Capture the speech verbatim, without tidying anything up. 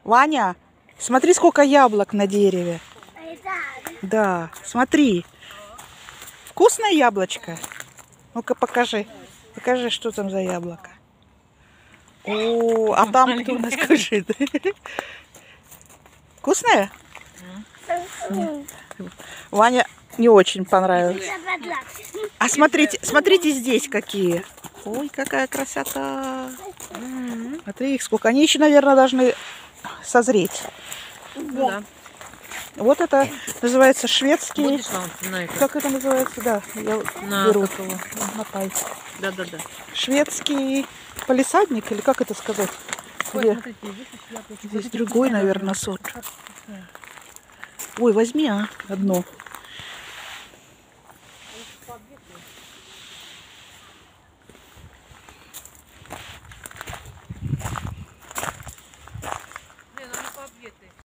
Ваня, смотри, сколько яблок на дереве. Да, смотри. Вкусное яблочко? Ну-ка покажи. Покажи, что там за яблоко. О, а там кто у нас кушает? Вкусное? Нет. Ваня не очень понравилось. А смотрите, смотрите здесь какие. Ой, какая красота. Смотри их сколько. Они еще, наверное, должны созреть. Да. Вот это называется шведский. Будешь нам на это? Как это называется? Да, я На беру. какого? На пальцы. Да, да, да. Шведский палисадник, или как это сказать? Ой, Где? смотрите, здесь еще яблоки. Здесь Смотрите, другой, какие наверное, сорт. Ой, возьми, а, одно.